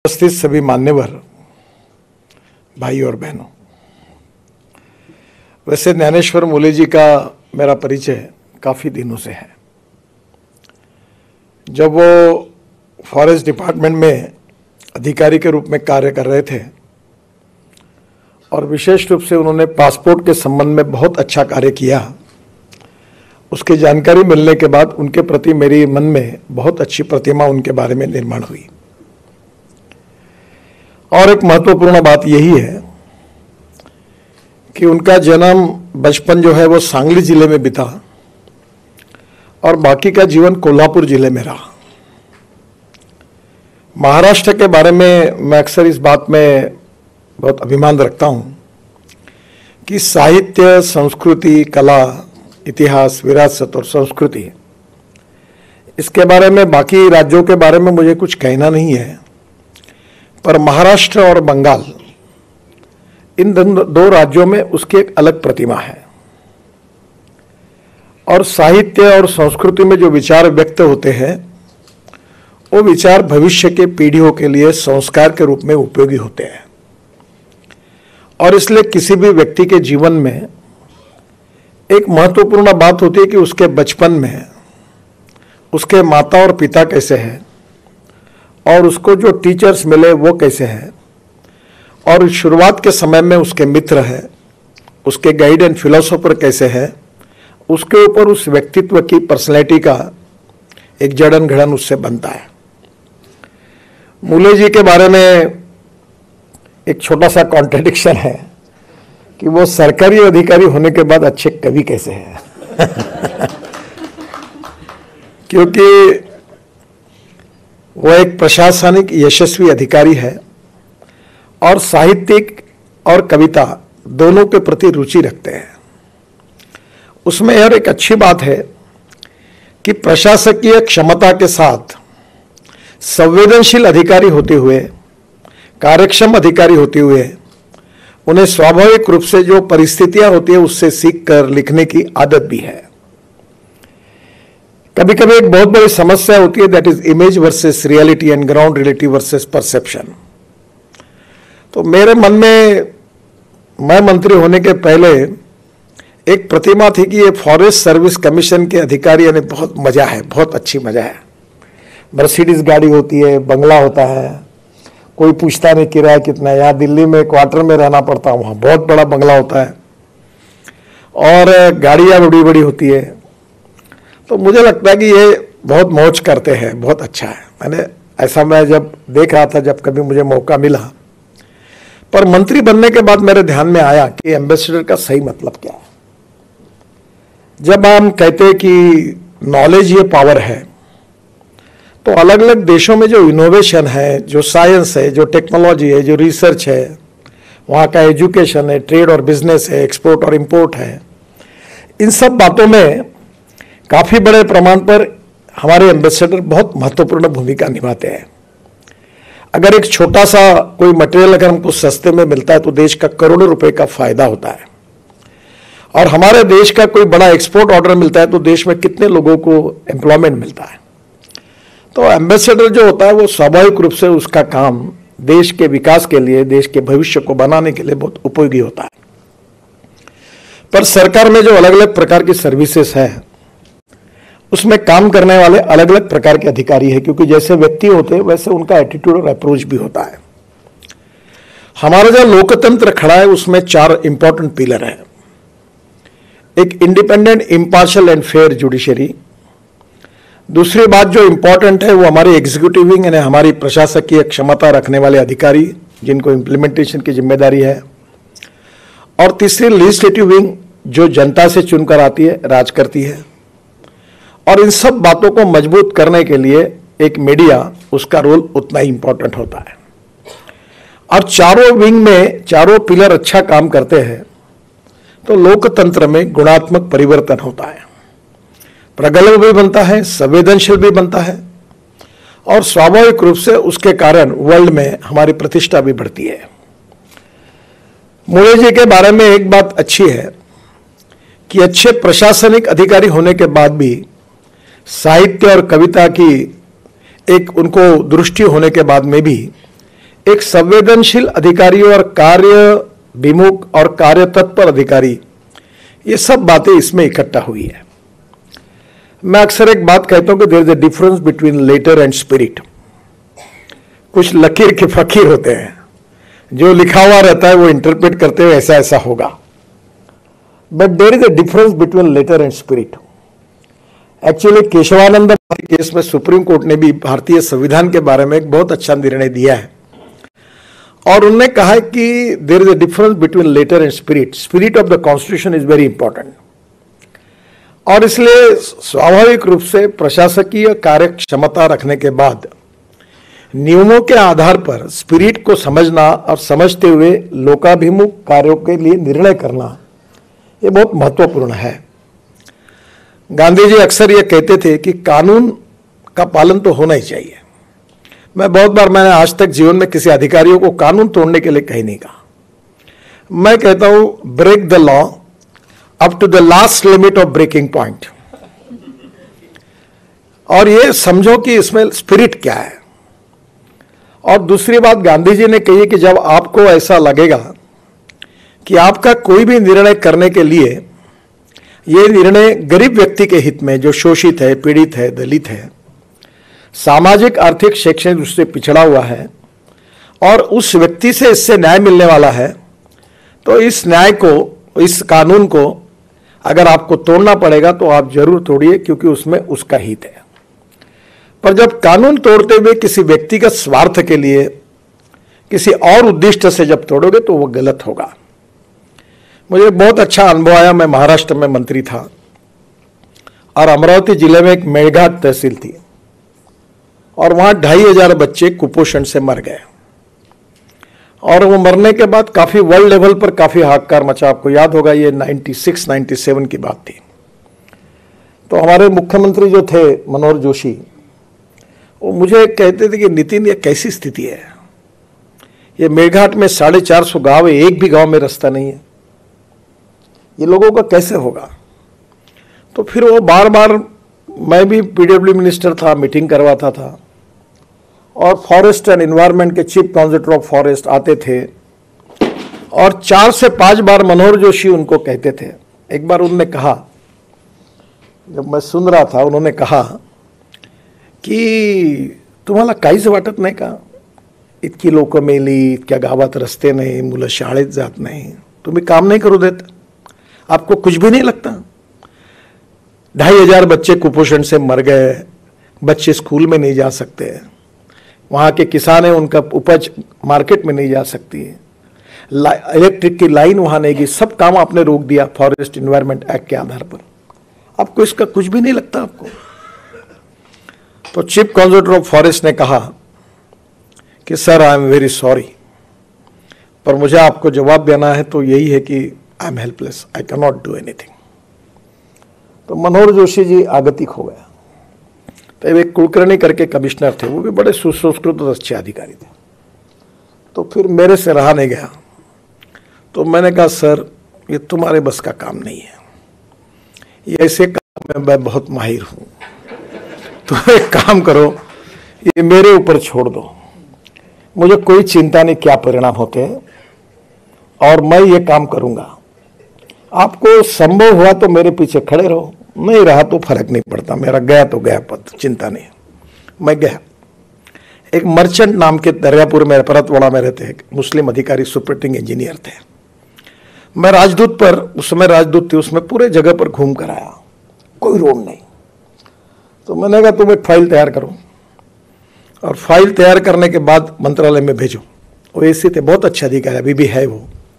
उपस्थित सभी मान्यवर भाई और बहनों, वैसे ज्ञानेश्वर मूले जी का मेरा परिचय काफ़ी दिनों से है। जब वो फॉरेस्ट डिपार्टमेंट में अधिकारी के रूप में कार्य कर रहे थे और विशेष रूप से उन्होंने पासपोर्ट के संबंध में बहुत अच्छा कार्य किया, उसकी जानकारी मिलने के बाद उनके प्रति मेरी मन में बहुत अच्छी प्रतिमा उनके बारे में निर्माण हुई। और एक महत्वपूर्ण बात यही है कि उनका जन्म बचपन जो है वो सांगली जिले में बीता और बाकी का जीवन कोल्हापुर जिले में रहा। महाराष्ट्र के बारे में मैं अक्सर इस बात में बहुत अभिमान रखता हूँ कि साहित्य, संस्कृति, कला, इतिहास, विरासत और संस्कृति, इसके बारे में बाकी राज्यों के बारे में मुझे कुछ कहना नहीं है, पर महाराष्ट्र और बंगाल, इन दो राज्यों में उसकी एक अलग प्रतिमा है। और साहित्य और संस्कृति में जो विचार व्यक्त होते हैं वो विचार भविष्य के पीढ़ियों के लिए संस्कार के रूप में उपयोगी होते हैं। और इसलिए किसी भी व्यक्ति के जीवन में एक महत्वपूर्ण बात होती है कि उसके बचपन में उसके माता और पिता कैसे हैं और उसको जो टीचर्स मिले वो कैसे हैं, और शुरुआत के समय में उसके मित्र हैं, उसके गाइड एंड फिलोसोफर कैसे हैं, उसके ऊपर उस व्यक्तित्व की पर्सनैलिटी का एक जड़न घड़न उससे बनता है। मूले जी के बारे में एक छोटा सा कॉन्ट्रडिक्शन है कि वो सरकारी अधिकारी होने के बाद अच्छे कवि कैसे हैं क्योंकि वो एक प्रशासनिक यशस्वी अधिकारी है और साहित्यिक और कविता दोनों के प्रति रुचि रखते हैं। उसमें यह एक अच्छी बात है कि प्रशासकीय क्षमता के साथ संवेदनशील अधिकारी होते हुए, कार्यक्षम अधिकारी होते हुए, उन्हें स्वाभाविक रूप से जो परिस्थितियां होती है उससे सीख कर लिखने की आदत भी है। कभी कभी एक बहुत बड़ी समस्या होती है, that is image versus reality and ground reality versus perception. तो मेरे मन में, मैं मंत्री होने के पहले एक प्रतिमा थी कि ये फॉरेस्ट सर्विस कमीशन के अधिकारी यानी बहुत मजा है, बहुत अच्छी मजा है। मर्सिडीज गाड़ी होती है, बंगला होता है, कोई पूछता नहीं किराया कितना है। यहाँ दिल्ली में क्वार्टर में रहना पड़ता है, वहाँ बहुत बड़ा बंगला होता है और गाड़ियाँ बड़ी बड़ी होती है। तो मुझे लगता है कि ये बहुत मौज करते हैं, बहुत अच्छा है। मैं जब देख रहा था, जब कभी मुझे मौका मिला, पर मंत्री बनने के बाद मेरे ध्यान में आया कि एम्बेसडर का सही मतलब क्या है। जब हम कहते हैं कि नॉलेज ये पावर है, तो अलग अलग देशों में जो इनोवेशन है, जो साइंस है, जो टेक्नोलॉजी है, जो रिसर्च है, वहाँ का एजुकेशन है, ट्रेड और बिजनेस है, एक्सपोर्ट और इंपोर्ट है, इन सब बातों में काफ़ी बड़े प्रमाण पर हमारे एम्बेसडर बहुत महत्वपूर्ण भूमिका निभाते हैं। अगर एक छोटा सा कोई मटेरियल अगर हमको सस्ते में मिलता है तो देश का करोड़ों रुपए का फायदा होता है, और हमारे देश का कोई बड़ा एक्सपोर्ट ऑर्डर मिलता है तो देश में कितने लोगों को एम्प्लॉयमेंट मिलता है। तो एम्बेसडर जो होता है वो स्वाभाविक रूप से उसका काम देश के विकास के लिए, देश के भविष्य को बनाने के लिए बहुत उपयोगी होता है। पर सरकार में जो अलग अलग प्रकार की सर्विसेज है उसमें काम करने वाले अलग अलग प्रकार के अधिकारी हैं, क्योंकि जैसे व्यक्ति होते हैं वैसे उनका एटीट्यूड और अप्रोच भी होता है। हमारा जो लोकतंत्र खड़ा है उसमें 4 इंपॉर्टेंट पिलर है। एक independent, impartial and fair judiciary. दूसरी बात जो इंपॉर्टेंट है वो हमारी एग्जीक्यूटिव विंग यानी हमारी प्रशासकीय क्षमता रखने वाले अधिकारी जिनको इम्प्लीमेंटेशन की जिम्मेदारी है। और तीसरी लेजिस्लेटिव विंग जो जनता से चुनकर आती है, राज करती है। और इन सब बातों को मजबूत करने के लिए एक मीडिया, उसका रोल उतना ही इंपॉर्टेंट होता है। और चारों विंग में चारों पिलर अच्छा काम करते हैं तो लोकतंत्र में गुणात्मक परिवर्तन होता है, प्रगल्भ भी बनता है, संवेदनशील भी बनता है, और स्वाभाविक रूप से उसके कारण वर्ल्ड में हमारी प्रतिष्ठा भी बढ़ती है। मूले जी के बारे में एक बात अच्छी है कि अच्छे प्रशासनिक अधिकारी होने के बाद भी साहित्य और कविता की एक उनको दृष्टि होने के बाद में भी एक संवेदनशील अधिकारी और कार्य विमुख और कार्य तत्पर अधिकारी, ये सब बातें इसमें इकट्ठा हुई है। मैं अक्सर एक बात कहता हूं कि there is a difference between letter and spirit. कुछ लकीर के फकीर होते हैं, जो लिखा हुआ रहता है वो इंटरप्रेट करते हुए ऐसा ऐसा होगा, but there is a difference between letter and spirit. Actually Kesavananda case में सुप्रीम कोर्ट ने भी भारतीय संविधान के बारे में एक बहुत अच्छा निर्णय दिया है, और उन्होंने कहा है कि there is a difference between letter and spirit. Spirit of the constitution is very important, और इसलिए स्वाभाविक रूप से प्रशासकीय कार्य क्षमता रखने के बाद नियमों के आधार पर स्पिरिट को समझना और समझते हुए लोकाभिमुख कार्यों के लिए निर्णय करना, ये बहुत महत्वपूर्ण है। गांधी जी अक्सर ये कहते थे कि कानून का पालन तो होना ही चाहिए। मैंने आज तक जीवन में किसी अधिकारियों को कानून तोड़ने के लिए कहीं नहीं कहा। मैं कहता हूं break the law up to the last limit of breaking point, और ये समझो कि इसमें स्पिरिट क्या है। और दूसरी बात गांधी जी ने कही कि जब आपको ऐसा लगेगा कि आपका कोई भी निर्णय करने के लिए ये निर्णय गरीब व्यक्ति के हित में, जो शोषित है, पीड़ित है, दलित है, सामाजिक आर्थिक शैक्षणिक दृष्टि से पिछड़ा हुआ है, और उस व्यक्ति से इससे न्याय मिलने वाला है, तो इस न्याय को, इस कानून को अगर आपको तोड़ना पड़ेगा तो आप जरूर तोड़िए, क्योंकि उसमें उसका हित है। पर जब कानून तोड़ते हुए किसी व्यक्तिगत स्वार्थ के लिए, किसी और उद्देश्य से जब तोड़ोगे तो वो गलत होगा। मुझे बहुत अच्छा अनुभव आया। मैं महाराष्ट्र में मंत्री था, और अमरावती जिले में एक मेळघाट तहसील थी, और वहां 2500 बच्चे कुपोषण से मर गए, और वो मरने के बाद काफी वर्ल्ड लेवल पर काफी हाहाकार मचा। आपको याद होगा, ये 96-97 की बात थी। तो हमारे मुख्यमंत्री जो थे मनोहर जोशी, वो मुझे कहते थे कि नितिन, ये कैसी स्थिति है, ये मेळघाट में 450 गांव है, एक भी गांव में रास्ता नहीं है, ये लोगों का कैसे होगा। तो फिर वो बार बार, मैं भी पीडब्ल्यू मिनिस्टर था, मीटिंग करवाता था, और फॉरेस्ट एंड एनवायरनमेंट के चीफ काउंसिलर ऑफ फॉरेस्ट आते थे, और 4 से 5 बार मनोहर जोशी उनको कहते थे। एक बार उन्होंने कहा, जब मैं सुन रहा था, उन्होंने कहा की तुम्हाला काहीच वाटत नाही का, इतकी लोक मेली, इतक्या गावात रस्ते नाही, मुलं शाळेत जात नाही, तुम्ही काम नहीं करू देत, आपको कुछ भी नहीं लगता। 2500 बच्चे कुपोषण से मर गए, बच्चे स्कूल में नहीं जा सकते, वहां के किसान है, उनका उपज मार्केट में नहीं जा सकती है, इलेक्ट्रिक की लाइन वहां नहीं गई, सब काम आपने रोक दिया फॉरेस्ट एनवायरनमेंट एक्ट के आधार पर, आपको इसका कुछ भी नहीं लगता आपको। तो चीफ काउंसिलर ऑफ फॉरेस्ट ने कहा कि sir, I am very sorry, पर मुझे आपको जवाब देना है तो यही है कि I am helpless, I can not do anything. तो मनोहर जोशी जी आगतिक हो गया। तो एक कुलकर्णी करके कमिश्नर थे, वो भी बड़े सुसंस्कृत और अच्छे अधिकारी थे। तो फिर मेरे से रहा नहीं गया, तो मैंने कहा सर, ये तुम्हारे बस का काम नहीं है, ये ऐसे काम में मैं बहुत माहिर हूं, तो एक काम करो, ये मेरे ऊपर छोड़ दो, मुझे कोई चिंता नहीं क्या परिणाम होते हैं, और मैं ये काम करूंगा। आपको संभव हुआ तो मेरे पीछे खड़े रहो, नहीं रहा तो फर्क नहीं पड़ता, मेरा गया तो गया पद, चिंता नहीं। मैं गया। एक मर्चेंट नाम के दरियापुर में, परतवाड़ा में रहते, एक मुस्लिम अधिकारी सुपरिटेंडिंग इंजीनियर थे। मैं राजदूत पर, उस समय राजदूत थी, उसमें पूरे जगह पर घूम कर आया, कोई रोड नहीं। तो मैंने कहा तुम एक फाइल तैयार करो, और फाइल तैयार करने के बाद मंत्रालय में भेजो। वो ऐसे थे, बहुत अच्छे अधिकारी, अभी भी है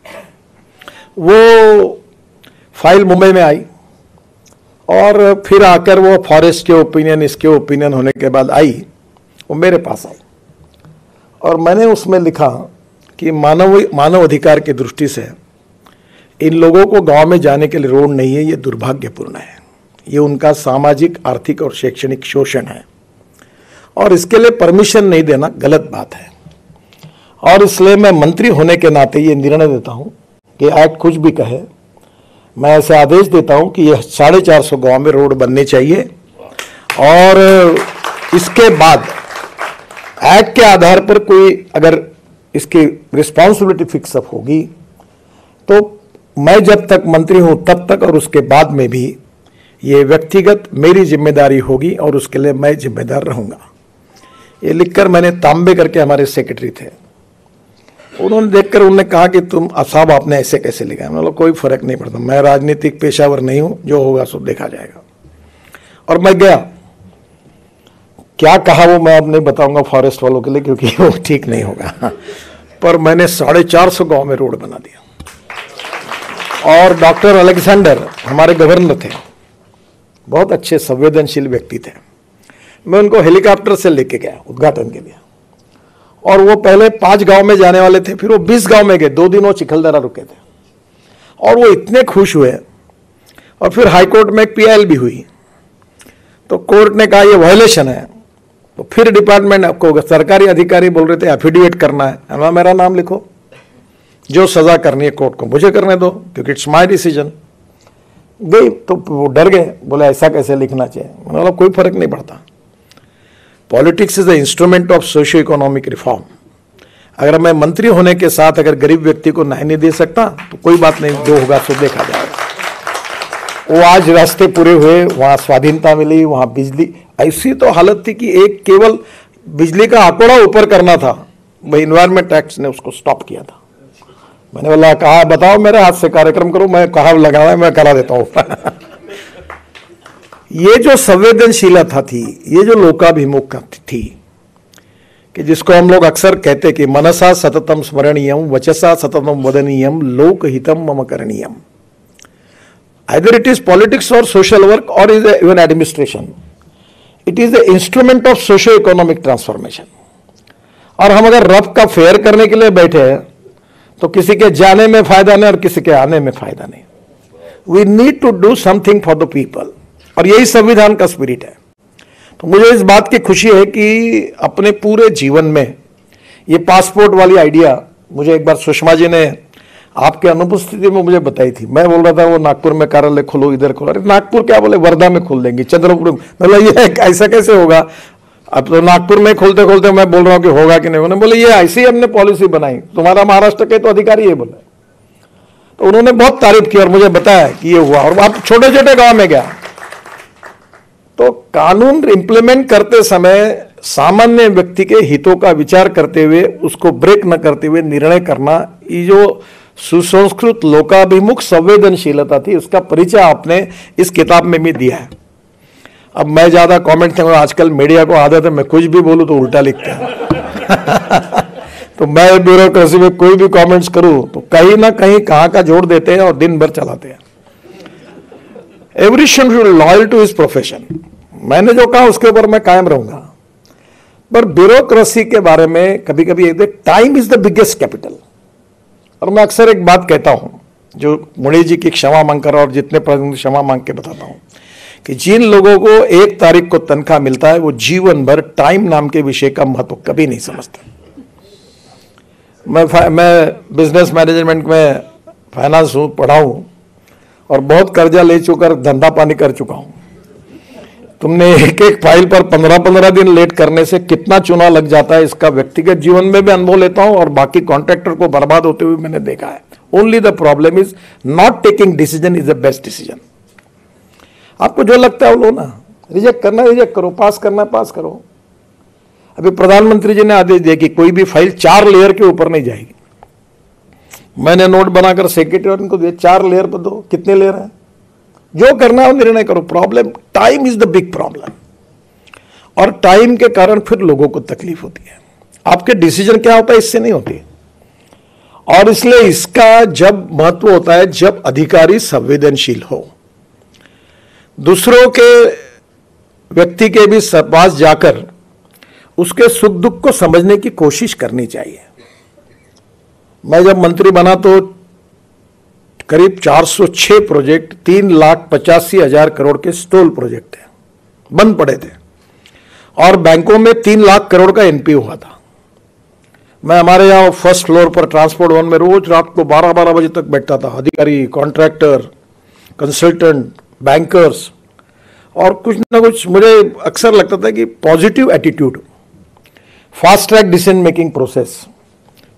वो फाइल मुंबई में आई, और फिर आकर वो फॉरेस्ट के ओपिनियन, इसके ओपिनियन होने के बाद आई, वो मेरे पास आई, और मैंने उसमें लिखा कि मानव अधिकार की दृष्टि से इन लोगों को गांव में जाने के लिए रोड नहीं है, ये दुर्भाग्यपूर्ण है, ये उनका सामाजिक, आर्थिक और शैक्षणिक शोषण है, और इसके लिए परमिशन नहीं देना गलत बात है। और इसलिए मैं मंत्री होने के नाते ये निर्णय देता हूं कि एक्ट कुछ भी कहे, मैं ऐसे आदेश देता हूं कि यह 450 गांव में रोड बननी चाहिए, और इसके बाद एक्ट के आधार पर कोई अगर इसकी रिस्पॉन्सिबिलिटी फिक्सअप होगी, तो मैं जब तक मंत्री हूं तब तक और उसके बाद में भी ये व्यक्तिगत मेरी जिम्मेदारी होगी और उसके लिए मैं जिम्मेदार रहूंगा। ये लिखकर मैंने तांबे करके, हमारे सेक्रेटरी थे, उन्होंने देखकर उन्होंने कहा कि तुम साहब आपने ऐसे कैसे लिखा है। मतलब कोई फर्क नहीं पड़ता, मैं राजनीतिक पेशावर नहीं हूं, जो होगा सो देखा जाएगा। और मैं गया, क्या कहा वो मैं अब नहीं बताऊंगा फॉरेस्ट वालों के लिए, क्योंकि वो ठीक नहीं होगा। पर मैंने 450 गांव में रोड बना दिया। और डॉक्टर अलेक्जेंडर हमारे गवर्नर थे, बहुत अच्छे संवेदनशील व्यक्ति थे। मैं उनको हेलीकॉप्टर से लेके गया उद्घाटन के लिए, और वो पहले 5 गांव में जाने वाले थे, फिर वो 20 गांव में गए। 2 दिन वो चिखलदरा रुके थे और वो इतने खुश हुए। और फिर हाईकोर्ट में एक PIL भी हुई, तो कोर्ट ने कहा ये वायलेशन है। तो फिर डिपार्टमेंट आपको सरकारी अधिकारी बोल रहे थे एफिडेविट करना है, मेरा नाम लिखो, जो सजा करनी है कोर्ट को मुझे करने दो, क्योंकि इट्स माय डिसीजन। गई तो वो डर गए, बोले ऐसा कैसे लिखना चाहिए। मतलब कोई फर्क नहीं पड़ता, politics is the instrument of socio economic reform. अगर मैं मंत्री होने के साथ अगर गरीब व्यक्ति को न्याय नहीं दे सकता तो कोई बात नहीं, जो होगा सो देखा जाएगा। वो आज रास्ते पूरे हुए, वहां स्वाधीनता मिली, वहां बिजली, ऐसी तो हालत थी कि एक केवल बिजली का आंकड़ा ऊपर करना था, वही इन्वायरमेंट टैक्स ने उसको स्टॉप किया था। मैंने बोला कहा बताओ मेरे हाथ से कार्यक्रम करो, मैं कहा लगा है मैं करा देता हूं। ये जो संवेदनशीलता थी, ये जो लोकाभिमुख थी, कि जिसको हम लोग अक्सर कहते कि मनसा सततम स्मरणीयम वचसा सततम वदनीयम लोकहितम मम करणीयम। आइदर इट इज पॉलिटिक्स और सोशल वर्क और is even administration, it is the instrument of socio economic transformation. और हम अगर रब का फेयर करने के लिए बैठे हैं तो किसी के जाने में फायदा नहीं और किसी के आने में फायदा नहीं। We need to do something for the people, और यही संविधान का स्पिरिट है। तो मुझे इस बात की खुशी है कि अपने पूरे जीवन में ये पासपोर्ट वाली आइडिया मुझे एक बार सुषमा जी ने आपके अनुपस्थिति में मुझे बताई थी। मैं बोल रहा था वो नागपुर में कार्यालय खोलो, इधर खोलो। अरे नागपुर क्या, बोले वर्धा में खोल देंगे, चंद्रपुर। मतलब ये ऐसा कैसे होगा? अब तो नागपुर में खोलते खोलते मैं बोल रहा हूँ कि होगा कि नहीं। उन्होंने बोले ये ऐसी हमने पॉलिसी बनाई, तुम्हारा महाराष्ट्र के तो अधिकारी है बोले। तो उन्होंने बहुत तारीफ की और मुझे बताया कि ये हुआ। और आप छोटे छोटे गांव में गया तो कानून इंप्लीमेंट करते समय सामान्य व्यक्ति के हितों का विचार करते हुए, उसको ब्रेक न करते हुए निर्णय करना, ये जो सुसंस्कृत लोकाभिमुख संवेदनशीलता थी, उसका परिचय आपने इस किताब में भी दिया है। अब मैं ज्यादा कमेंट करूंगा, आजकल मीडिया को आदत है मैं कुछ भी बोलूं तो उल्टा लिखते हैं। तो मैं ब्यूरोक्रेसी में कोई भी कमेंट्स करूं तो कहीं ना कहीं कहां का जोड़ देते हैं और दिन भर चलाते हैं। Every should be loyal to his profession. मैंने जो कहा उसके ऊपर मैं कायम रहूंगा। पर ब्यूरोक्रेसी के बारे में कभी कभी time is the biggest capital. और मैं अक्सर एक बात कहता हूं, जो मुनि जी की क्षमा मांगकर और जितने प्रतिनिधि क्षमा मांग के बताता हूं, कि जिन लोगों को 1 तारीख को तनख्वाह मिलता है वो जीवन भर टाइम नाम के विषय का महत्व कभी नहीं समझते। मैं बिजनेस मैनेजमेंट में फाइनेंस हूं, पढ़ा हूं और बहुत कर्जा ले चुकर धंधा पानी कर चुका हूं। तुमने एक एक फाइल पर 15-15 दिन लेट करने से कितना चूना लग जाता है, इसका व्यक्तिगत जीवन में भी अनुभव लेता हूं और बाकी कॉन्ट्रैक्टर को बर्बाद होते हुए मैंने देखा है। Only the problem is not taking decision is the best decision. आपको जो लगता है वो लो ना, रिजेक्ट करना रिजेक्ट करो, पास करना पास करो। अभी प्रधानमंत्री जी ने आदेश दिया कि कोई भी फाइल 4 लेयर के ऊपर नहीं जाएगी। मैंने नोट बनाकर सेक्रेटरी को दिया, 4 लेयर पर दो, कितने लेयर है, जो करना है वो निर्णय करो। Problem time is the big problem, और टाइम के कारण फिर लोगों को तकलीफ होती है। आपके डिसीजन क्या होता है इससे नहीं होती। और इसलिए इसका जब महत्व होता है जब अधिकारी संवेदनशील हो, दूसरों के व्यक्ति के भी पास जाकर उसके सुख दुख को समझने की कोशिश करनी चाहिए। मैं जब मंत्री बना तो करीब 406 प्रोजेक्ट 3,85,000 करोड़ के स्टॉल प्रोजेक्ट थे, बंद पड़े थे, और बैंकों में 3 लाख करोड़ का एनपी हुआ था। मैं हमारे यहाँ फर्स्ट फ्लोर पर ट्रांसपोर्ट वन में रोज रात को 12-12 बजे तक बैठता था, अधिकारी, कॉन्ट्रैक्टर, कंसल्टेंट, बैंकर्स, और कुछ ना कुछ मुझे अक्सर लगता था कि positive attitude, fast track decision making process,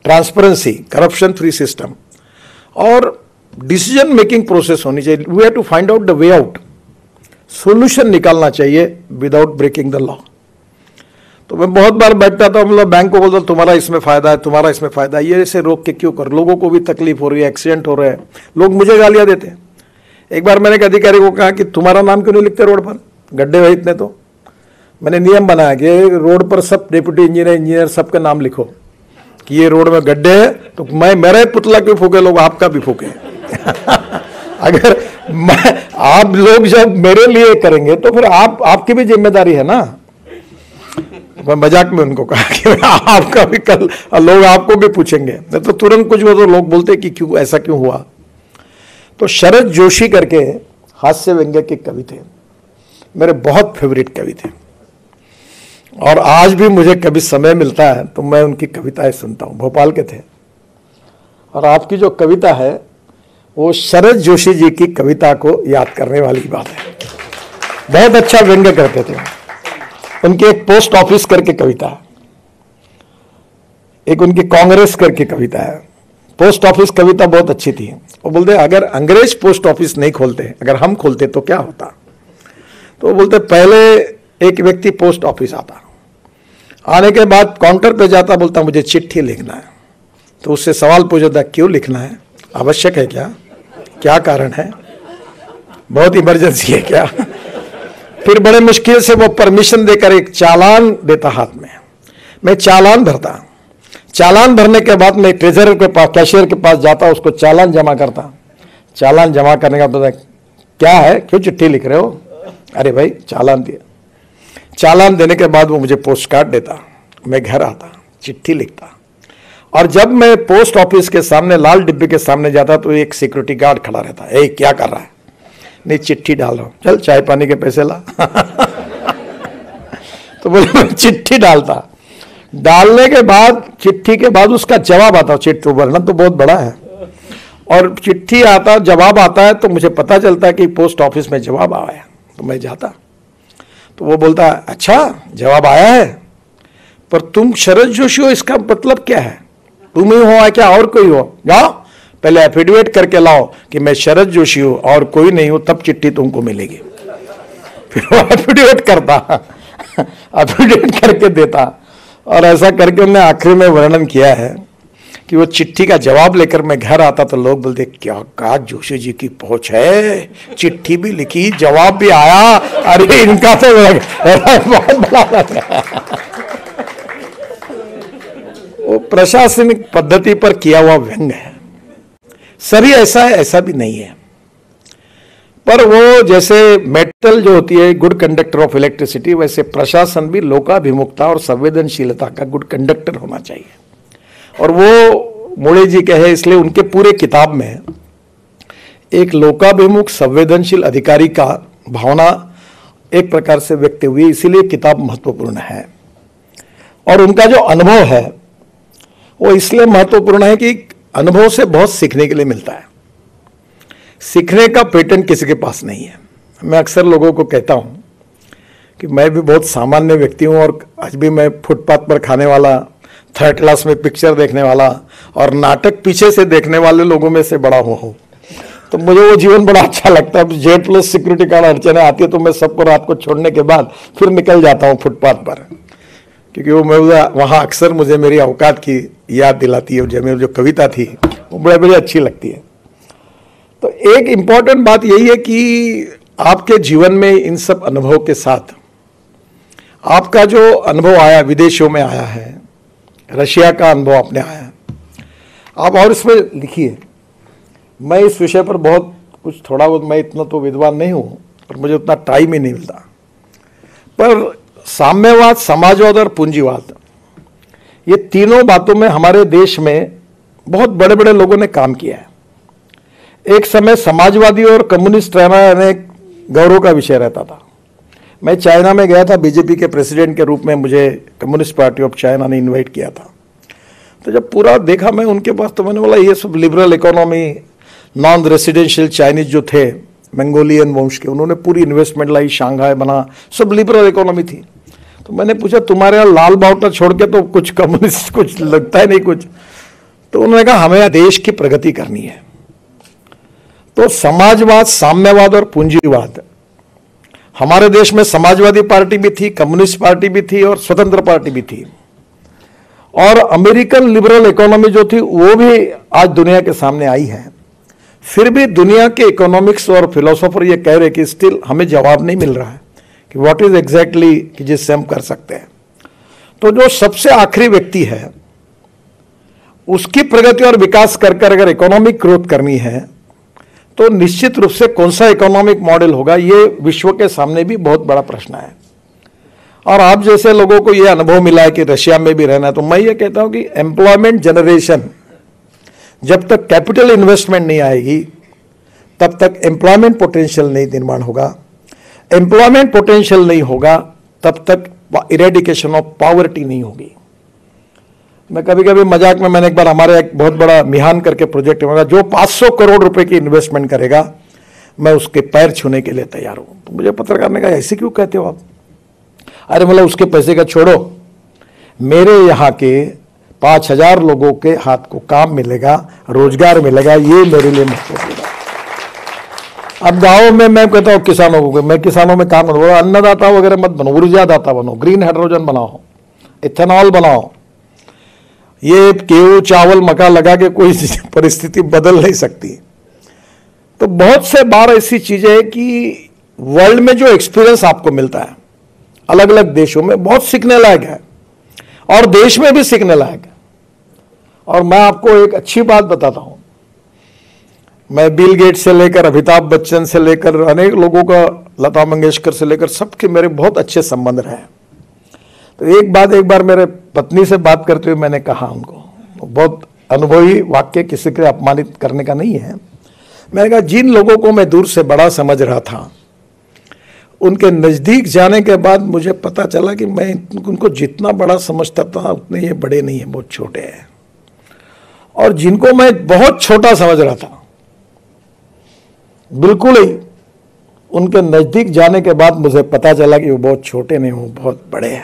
transparency, corruption free system और डिसीजन मेकिंग प्रोसेस होनी चाहिए। We have to find out the way out, solution निकालना चाहिए विदाउट ब्रेकिंग द लॉ। तो मैं बहुत बार बैठता था, मतलब बैंक को बोलता तुम्हारा इसमें फायदा है, तुम्हारा इसमें फायदा है, ये ऐसे रोक के क्यों कर, लोगों को भी तकलीफ हो रही है, एक्सीडेंट हो रहे हैं, लोग मुझे गालियां देते हैं। एक बार मैंने एक अधिकारी को कहा कि तुम्हारा नाम क्यों नहीं लिखते रोड पर, गड्ढे हैं इतने, तो मैंने नियम बनाया कि रोड पर सब डिप्टी इंजीनियर सबका नाम लिखो कि ये रोड में गड्ढे है, तो मैं मेरा पुतला क्यों फूके, लोग आपका भी फूके। अगर आप लोग जब मेरे लिए करेंगे तो फिर आपकी भी जिम्मेदारी है ना। मैं मजाक में उनको कहा कि आपका भी कल लोग आपको भी पूछेंगे, नहीं तो तुरंत कुछ हो तो लोग बोलते कि क्यों ऐसा क्यों हुआ। तो शरद जोशी करके हास्य व्यंग्य के कवि थे, मेरे बहुत फेवरेट कवि थे, और आज भी मुझे कभी समय मिलता है तो मैं उनकी कविताएं सुनता हूं। भोपाल के थे, और आपकी जो कविता है वो शरद जोशी जी की कविता को याद करने वाली बात है। बहुत अच्छा व्यंग्य करते थे। उनकी एक पोस्ट ऑफिस करके कविता है, एक उनकी कांग्रेस करके कविता है। पोस्ट ऑफिस कविता बहुत अच्छी थी। वो बोलते अगर अंग्रेज पोस्ट ऑफिस नहीं खोलते, अगर हम खोलते तो क्या होता। तो वो बोलते पहले एक व्यक्ति पोस्ट ऑफिस आता, आने के बाद काउंटर पे जाता, बोलता मुझे चिट्ठी लिखना है। तो उससे सवाल पूछता क्यों लिखना है, आवश्यक है क्या, क्या कारण है, बहुत इमरजेंसी है क्या। फिर बड़े मुश्किल से वो परमिशन देकर एक चालान देता हाथ में, मैं चालान भरता। चालान भरने के बाद मैं ट्रेजरर के पास, कैशियर के पास जाता, उसको चालान जमा करता। चालान जमा करने का पता क्या है, क्यों चिट्ठी लिख रहे हो, अरे भाई चालान दिया। चालान देने के बाद वो मुझे पोस्ट कार्ड देता, मैं घर आता, चिट्ठी लिखता। और जब मैं पोस्ट ऑफिस के सामने लाल डिब्बे के सामने जाता तो एक सिक्योरिटी गार्ड खड़ा रहता, ए क्या कर रहा है, नहीं चिट्ठी डाल रहा हूं, चल चाय पानी के पैसे ला। तो बोले चिट्ठी डालता। डालने के बाद, चिट्ठी के बाद उसका जवाब आता, चिट्ठी वर्णन तो बहुत बड़ा है, और चिट्ठी आता, जवाब आता है, तो मुझे पता चलता है कि पोस्ट ऑफिस में जवाब आया। तो मैं जाता, तो वो बोलता अच्छा जवाब आया है, पर तुम शरद जोशी हो, इसका मतलब क्या है, तुम ही हो क्या और कोई हो, जाओ पहले एफिडेविट करके लाओ कि मैं शरद जोशी हूं और कोई नहीं हूं, तब चिट्ठी तुमको मिलेगी। फिर वो एफिडेविट करता, एफिडेविट करके देता, और ऐसा करके उन्होंने आखिर में वर्णन किया है कि वो चिट्ठी का जवाब लेकर मैं घर आता तो लोग बोलते क्या कहा जोशी जी की पहुंच है, चिट्ठी भी लिखी, जवाब भी आया, अरे इनका तो बहुत बड़ा। वो प्रशासनिक पद्धति पर किया हुआ व्यंग्य है। सभी ऐसा है, ऐसा भी नहीं है, पर वो जैसे मेटल जो होती है गुड कंडक्टर ऑफ इलेक्ट्रिसिटी, वैसे प्रशासन भी लोकाभिमुखता और संवेदनशीलता का गुड कंडक्टर होना चाहिए। और वो मोड़े जी कहे, इसलिए उनके पूरे किताब में एक लोकाभिमुख संवेदनशील अधिकारी का भावना एक प्रकार से व्यक्त हुई, इसीलिए किताब महत्वपूर्ण है। और उनका जो अनुभव है वो इसलिए महत्वपूर्ण है कि अनुभव से बहुत सीखने के लिए मिलता है। सीखने का पेटेंट किसी के पास नहीं है। मैं अक्सर लोगों को कहता हूं कि मैं भी बहुत सामान्य व्यक्ति हूं, और आज भी मैं फुटपाथ पर खाने वाला, थर्ड क्लास में पिक्चर देखने वाला और नाटक पीछे से देखने वाले लोगों में से बड़ा हुआ हूं। तो मुझे वो जीवन बड़ा अच्छा लगता है। जेड प्लस सिक्योरिटी गार्ड अड़चने आती है तो मैं सबको रात को छोड़ने के बाद फिर निकल जाता हूँ फुटपाथ पर, क्योंकि वो मैं वहाँ अक्सर मुझे मेरी औकात की याद दिलाती है, और जब मेरी जो कविता थी वो बड़ी अच्छी लगती है। तो एक इम्पॉर्टेंट बात यही है कि आपके जीवन में इन सब अनुभव के साथ आपका जो अनुभव आया, विदेशों में आया है, रशिया का अनुभव आपने आया, आप और इसमें लिखिए। मैं इस विषय पर बहुत कुछ थोड़ा बहुत, मैं इतना तो विद्वान नहीं हूँ और मुझे उतना टाइम ही नहीं मिलता, पर साम्यवाद, समाजवाद और पूंजीवाद, ये तीनों बातों में हमारे देश में बहुत बड़े बड़े लोगों ने काम किया है। एक समय समाजवादी और कम्युनिस्ट रहना एक गौरव का विषय रहता था। मैं चाइना में गया था, बीजेपी के प्रेसिडेंट के रूप में मुझे कम्युनिस्ट पार्टी ऑफ चाइना ने इनवाइट किया था। तो जब पूरा देखा मैं उनके पास, तो मैंने बोला ये सब liberal economy, non residential Chinese जो थे मंगोलियन वंश के, उन्होंने पूरी इन्वेस्टमेंट लाई, शंघाई बना, सब लिबरल इकोनॉमी थी। तो मैंने पूछा तुम्हारे यहाँ लाल बावटा छोड़ के तो कुछ कम्युनिस्ट कुछ लगता है नहीं कुछ। तो उन्होंने कहा हमें देश की प्रगति करनी है। तो समाजवाद, साम्यवाद और पूंजीवाद, हमारे देश में समाजवादी पार्टी भी थी, कम्युनिस्ट पार्टी भी थी और स्वतंत्र पार्टी भी थी, और अमेरिकन लिबरल इकोनॉमी जो थी वो भी आज दुनिया के सामने आई है। फिर भी दुनिया के इकोनॉमिक्स और फिलोसोफर ये कह रहे कि स्टिल हमें जवाब नहीं मिल रहा है कि व्हाट इज एग्जैक्टली कि जिससे हम कर सकते हैं। तो जो सबसे आखिरी व्यक्ति है उसकी प्रगति और विकास कर अगर इकोनॉमिक ग्रोथ करनी है तो निश्चित रूप से कौन सा इकोनॉमिक मॉडल होगा, ये विश्व के सामने भी बहुत बड़ा प्रश्न है। और आप जैसे लोगों को ये अनुभव मिला है कि रशिया में भी रहना है, तो मैं ये कहता हूं कि एम्प्लॉयमेंट जनरेशन, जब तक कैपिटल इन्वेस्टमेंट नहीं आएगी तब तक एम्प्लॉयमेंट पोटेंशियल नहीं निर्माण होगा। एम्प्लॉयमेंट पोटेंशियल नहीं होगा तब तक इरेडिकेशन ऑफ पॉवर्टी नहीं होगी। मैं कभी कभी मजाक में, मैंने एक बार हमारे एक बहुत बड़ा मिहान करके प्रोजेक्ट होगा, जो 500 करोड़ रुपए की इन्वेस्टमेंट करेगा मैं उसके पैर छूने के लिए तैयार हूं। तो मुझे पत्रकार ने कहा ऐसे क्यों कहते हो आप? अरे मतलब उसके पैसे का छोड़ो, मेरे यहाँ के 5000 लोगों के हाथ को काम मिलेगा, रोजगार मिलेगा, ये मेरे लिए महत्वपूर्ण है। अब गाँव में मैं कहता हूँ किसानों को, मैं किसानों में काम करूँ, अन्नदाता वगैरह मत बनो, ऊर्जादाता बनो, ग्रीन हाइड्रोजन बनाओ, इथेनॉल बनाओ। ये गेहूं चावल मक्का लगा के कोई परिस्थिति बदल नहीं सकती। तो बहुत से बार ऐसी चीजें हैं कि वर्ल्ड में जो एक्सपीरियंस आपको मिलता है अलग अलग देशों में, बहुत सीखने लायक है और देश में भी सीखने लायक है। और मैं आपको एक अच्छी बात बताता हूं, मैं बिल गेट्स से लेकर अमिताभ बच्चन से लेकर अनेक लोगों का, लता मंगेशकर से लेकर सबके मेरे बहुत अच्छे संबंध रहे। तो एक बार मेरे पत्नी से बात करते हुए मैंने कहा उनको, बहुत अनुभवी वाक्य, किसी के अपमानित करने का नहीं है, मैंने कहा जिन लोगों को मैं दूर से बड़ा समझ रहा था उनके नजदीक जाने के बाद मुझे पता चला कि मैं उनको जितना बड़ा समझता था उतने ये बड़े नहीं है, बहुत छोटे हैं। और जिनको मैं बहुत छोटा समझ रहा था बिल्कुल ही, उनके नजदीक जाने के बाद मुझे पता चला कि वो बहुत छोटे नहीं, वो बहुत बड़े हैं।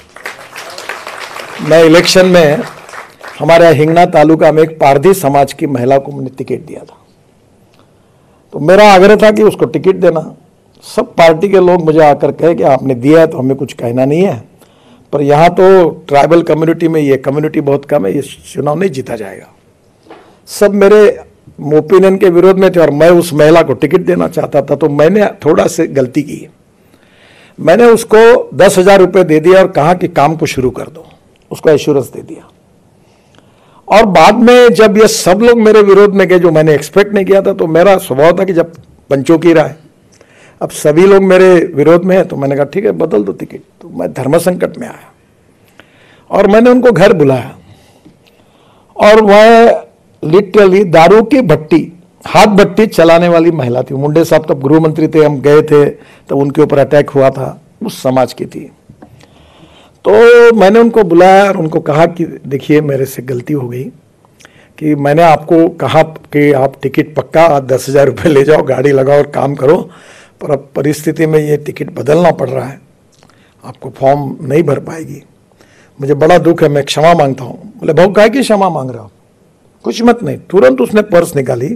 मैं इलेक्शन में हमारे हिंगना तालुका में एक पारधी समाज की महिला को मैंने टिकट दिया था, तो मेरा आग्रह था कि उसको टिकट देना। सब पार्टी के लोग मुझे आकर कहे कि आपने दिया है तो हमें कुछ कहना नहीं है, पर यहाँ तो ट्राइबल कम्युनिटी में ये कम्युनिटी बहुत कम है, ये चुनाव नहीं जीता जाएगा। सब मेरे ओपिनियन के विरोध में थे और मैं उस महिला को टिकट देना चाहता था। तो मैंने थोड़ा सी गलती की, मैंने उसको 10,000 रुपये दे दिया और कहा कि काम को शुरू कर दो, उसको एश्योरेंस दे दिया। और बाद में जब ये सब लोग मेरे विरोध में गए, जो मैंने एक्सपेक्ट नहीं किया था, तो मेरा स्वभाव था कि जब पंचों की राय, अब सभी लोग मेरे विरोध में है, तो मैंने कहा ठीक है बदल दो टिकट। तो मैं धर्म संकट में आया और मैंने उनको घर बुलाया और वह लिटरली दारू की भट्टी, हाथ भट्टी चलाने वाली महिला थी। मुंडे साहब तब गृह मंत्री थे, हम गए थे तो उनके ऊपर अटैक हुआ था, उस समाज की थी। तो मैंने उनको बुलाया और उनको कहा कि देखिए मेरे से गलती हो गई कि मैंने आपको कहा कि आप टिकट पक्का 10,000 रुपये ले जाओ, गाड़ी लगाओ और काम करो, पर अब परिस्थिति में ये टिकट बदलना पड़ रहा है, आपको फॉर्म नहीं भर पाएगी, मुझे बड़ा दुख है, मैं क्षमा मांगता हूँ। बोले भाऊ काहे की क्षमा मांग रहे हो? कुछ मत नहीं। तुरंत उसने पर्स निकाली,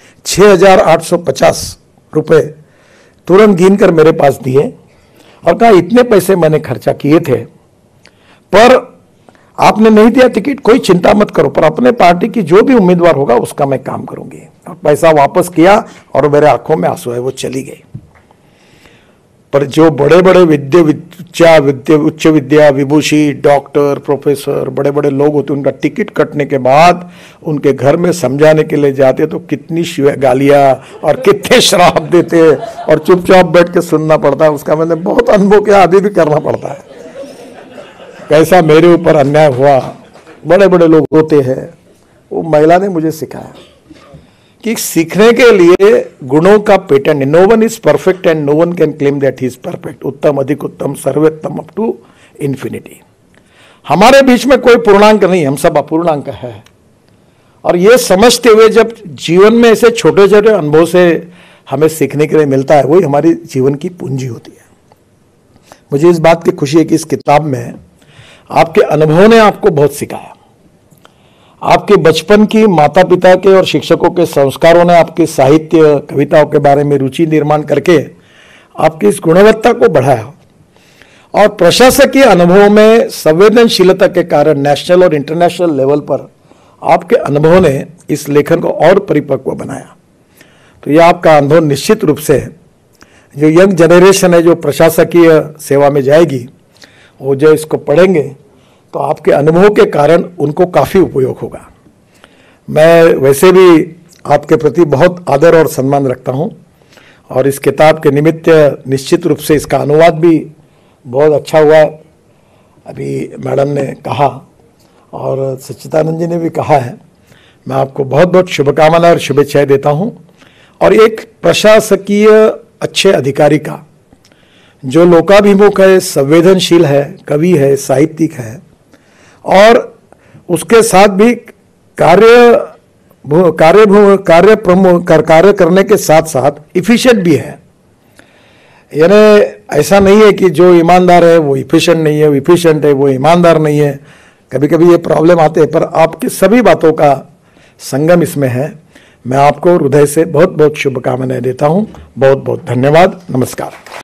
6,850 रुपये तुरंत गिन कर मेरे पास दिए और कहा इतने पैसे मैंने खर्चा किए थे पर आपने नहीं दिया टिकट, कोई चिंता मत करो, पर अपने पार्टी की जो भी उम्मीदवार होगा उसका मैं काम करूंगी। और पैसा वापस किया और मेरे आंखों में आंसू है, वो चली गई। पर जो बड़े बड़े उच्च विद्या विभूषी, डॉक्टर, प्रोफेसर, बड़े बड़े लोग होते, उनका टिकट कटने के बाद उनके घर में समझाने के लिए जाते तो कितनी गालियां और कितने श्राप देते और चुपचाप बैठ के सुनना पड़ता है। उसका मैंने बहुत अनुभव किया, अभी भी करना पड़ता है। कैसा मेरे ऊपर अन्याय हुआ, बड़े बड़े लोग होते हैं। वो महिला ने मुझे सिखाया कि सीखने के लिए गुणों का patent, no one is perfect and no one can claim that he is perfect, उत्तम अधिक उत्तम सर्वोत्तम अप टू इन्फिनिटी। हमारे बीच में कोई पूर्णांक नहीं, हम सब अपूर्णांक है। और ये समझते हुए जब जीवन में ऐसे छोटे छोटे अनुभव से हमें सीखने के लिए मिलता है, वही हमारी जीवन की पूंजी होती है। मुझे इस बात की खुशी है कि इस किताब में आपके अनुभव ने आपको बहुत सिखाया। आपके बचपन की माता पिता के और शिक्षकों के संस्कारों ने आपके साहित्य कविताओं के बारे में रुचि निर्माण करके आपकी इस गुणवत्ता को बढ़ाया और प्रशासकीय अनुभवों में संवेदनशीलता के कारण नेशनल और इंटरनेशनल लेवल पर आपके अनुभव ने इस लेखन को और परिपक्व बनाया। तो यह आपका अनुभव निश्चित रूप से जो यंग जनरेशन है जो प्रशासकीय सेवा में जाएगी वो जो इसको पढ़ेंगे तो आपके अनुभव के कारण उनको काफ़ी उपयोग होगा। मैं वैसे भी आपके प्रति बहुत आदर और सम्मान रखता हूं और इस किताब के निमित्त निश्चित रूप से इसका अनुवाद भी बहुत अच्छा हुआ, अभी मैडम ने कहा और सच्चिदानंद जी ने भी कहा है। मैं आपको बहुत बहुत शुभकामनाएं और शुभेच्छाएं देता हूं और एक प्रशासकीय अच्छे अधिकारी का जो लोकाभिमुख है, संवेदनशील है, कवि है, साहित्यिक है और उसके साथ भी कार्य करने के साथ साथ इफिशिएंट भी है। यानी ऐसा नहीं है कि जो ईमानदार है वो इफिशिएंट नहीं है, वो इफिशिएंट है वो ईमानदार नहीं है। कभी कभी ये प्रॉब्लम आते हैं, पर आपकी सभी बातों का संगम इसमें है। मैं आपको हृदय से बहुत बहुत शुभकामनाएं देता हूं। बहुत बहुत धन्यवाद। नमस्कार।